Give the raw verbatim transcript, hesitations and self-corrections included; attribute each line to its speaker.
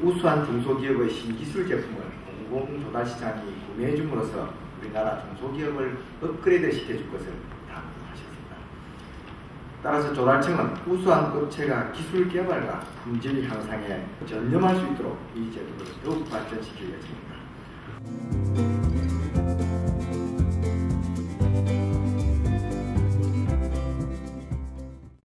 Speaker 1: 우수한 중소기업의 신기술 제품을 공공조달시장이 구매해 줌으로써 우리나라 중소기업을 업그레이드 시켜줄 것을 당부하셨습니다. 따라서 조달청은 우수한 업체가 기술 개발과 품질 향상에 전념할 수 있도록 이 제도를 더욱 발전시킬 예정입니다.